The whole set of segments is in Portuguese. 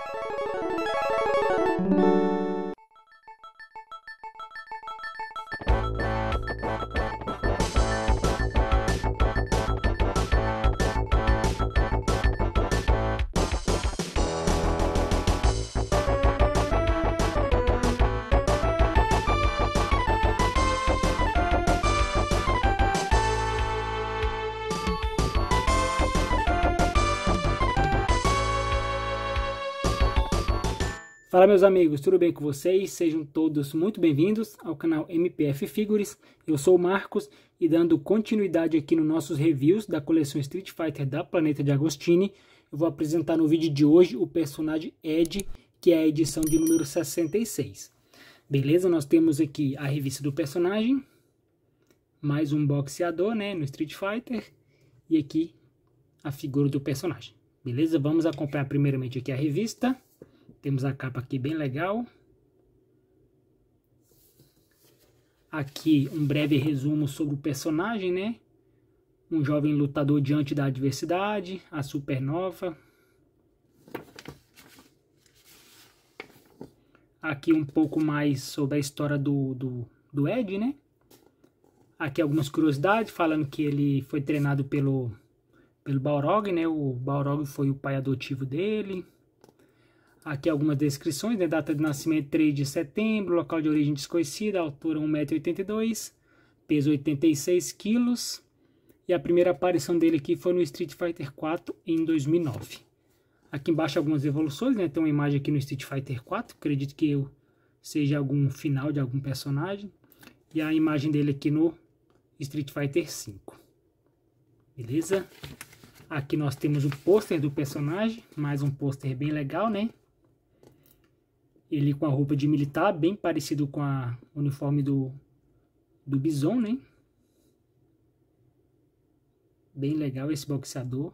Fala meus amigos, tudo bem com vocês? Sejam todos muito bem-vindos ao canal MPF Figures. Eu sou o Marcos e dando continuidade aqui nos nossos reviews da coleção Street Fighter da Planeta de Agostini, eu vou apresentar no vídeo de hoje o personagem Ed, que é a edição de número 66. Beleza? Nós temos aqui a revista do personagem, mais um boxeador, né, no Street Fighter, e aqui a figura do personagem. Beleza? Vamos acompanhar primeiramente aqui a revista. Temos a capa aqui bem legal. Aqui um breve resumo sobre o personagem, né? Um jovem lutador diante da adversidade, a supernova. Aqui um pouco mais sobre a história do Ed, né? Aqui algumas curiosidades, falando que ele foi treinado pelo Balrog, né? O Balrog foi o pai adotivo dele. Aqui algumas descrições, né? Data de nascimento 3 de setembro, local de origem desconhecida, altura 1,82 m, peso 86 kg. E a primeira aparição dele aqui foi no Street Fighter 4 em 2009. Aqui embaixo algumas evoluções, né? Tem uma imagem aqui no Street Fighter 4, acredito que seja algum final de algum personagem. E a imagem dele aqui no Street Fighter 5. Beleza? Aqui nós temos o pôster do personagem, mais um pôster bem legal, né? Ele com a roupa de militar, bem parecido com o uniforme do Bison, né? Bem legal esse boxeador.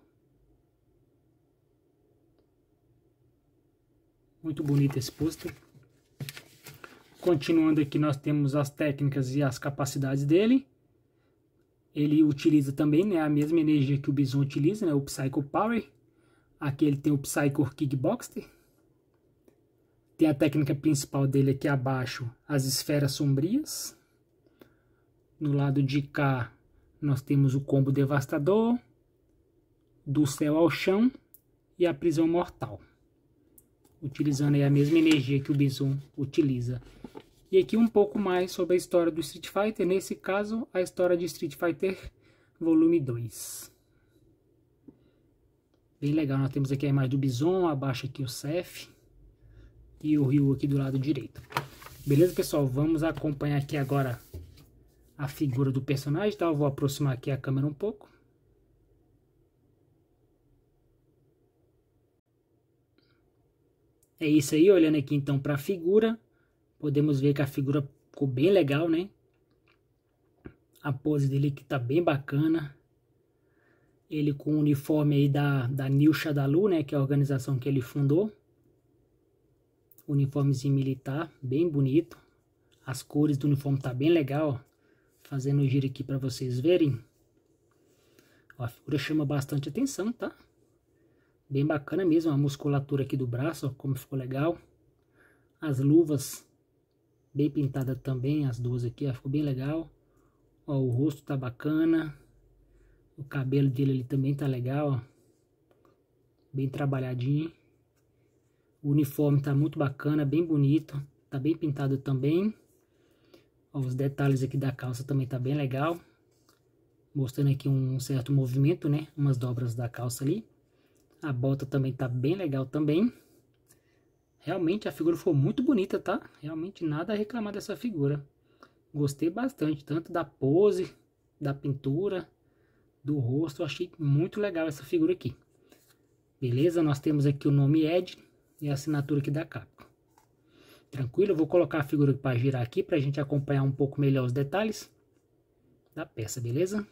Muito bonito esse pôster. Continuando aqui, nós temos as técnicas e as capacidades dele. Ele utiliza também, né, a mesma energia que o Bison utiliza, né, o Psycho Power. Aqui ele tem o Psycho Kickboxer. Tem a técnica principal dele aqui abaixo, as esferas sombrias. No lado de cá, nós temos o combo devastador, do céu ao chão e a prisão mortal. Utilizando aí a mesma energia que o Bison utiliza. E aqui um pouco mais sobre a história do Street Fighter, nesse caso, a história de Street Fighter Volume 2. Bem legal, nós temos aqui a imagem do Bison, abaixo aqui o Seth. E o Ryu aqui do lado direito. Beleza, pessoal? Vamos acompanhar aqui agora a figura do personagem, tá? Eu vou aproximar aqui a câmera um pouco. É isso aí, olhando aqui então para a figura. Podemos ver que a figura ficou bem legal, né? A pose dele aqui tá bem bacana. Ele com o uniforme aí da New Shadaloo, né? Que é a organização que ele fundou. Uniformezinho militar, bem bonito. As cores do uniforme tá bem legal, ó. Fazendo o giro aqui para vocês verem. Ó, a figura chama bastante atenção, tá? Bem bacana mesmo, a musculatura aqui do braço, ó, como ficou legal. As luvas bem pintadas também, as duas aqui, ó, ficou bem legal. Ó, o rosto tá bacana. O cabelo dele ali também tá legal, ó. Bem trabalhadinho. O uniforme tá muito bacana, bem bonito. Tá bem pintado também. Ó, os detalhes aqui da calça também tá bem legal. Mostrando aqui um certo movimento, né? Umas dobras da calça ali. A bota também tá bem legal também. Realmente a figura ficou muito bonita, tá? Realmente nada a reclamar dessa figura. Gostei bastante, tanto da pose, da pintura, do rosto. Eu achei muito legal essa figura aqui. Beleza? Nós temos aqui o nome Ed. E a assinatura aqui da capa. Tranquilo? Eu vou colocar a figura para girar aqui para a gente acompanhar um pouco melhor os detalhes da peça, beleza?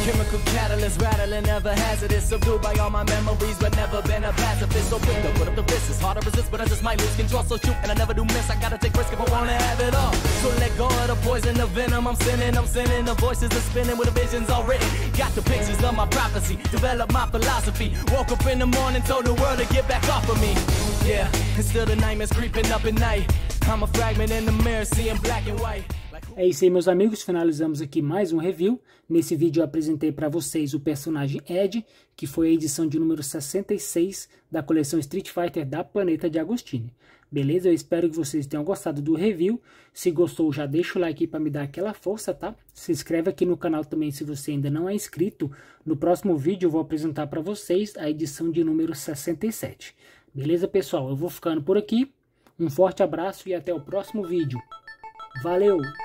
Chemical catalyst, rattling, never hazardous. Subdued by all my memories, but never been a pacifist. So quick to put up the fist, it's hard to resist, but I just might lose control. So shoot, and I never do miss. I gotta take risk if I wanna have it all. So let go of the poison, the venom. I'm sending the voices are spinning with the visions all written. Got the pictures of my prophecy, develop my philosophy. Woke up in the morning, told the world to get back off of me. Yeah, and still the nightmares creeping up at night. I'm a fragment in the mirror, seeing black and white. É isso aí, meus amigos, finalizamos aqui mais um review. Nesse vídeo eu apresentei para vocês o personagem Ed, que foi a edição de número 66 da coleção Street Fighter da Planeta de Agostini. Beleza? Eu espero que vocês tenham gostado do review. Se gostou, já deixa o like para me dar aquela força, tá? Se inscreve aqui no canal também se você ainda não é inscrito. No próximo vídeo eu vou apresentar para vocês a edição de número 67. Beleza, pessoal? Eu vou ficando por aqui. Um forte abraço e até o próximo vídeo. Valeu!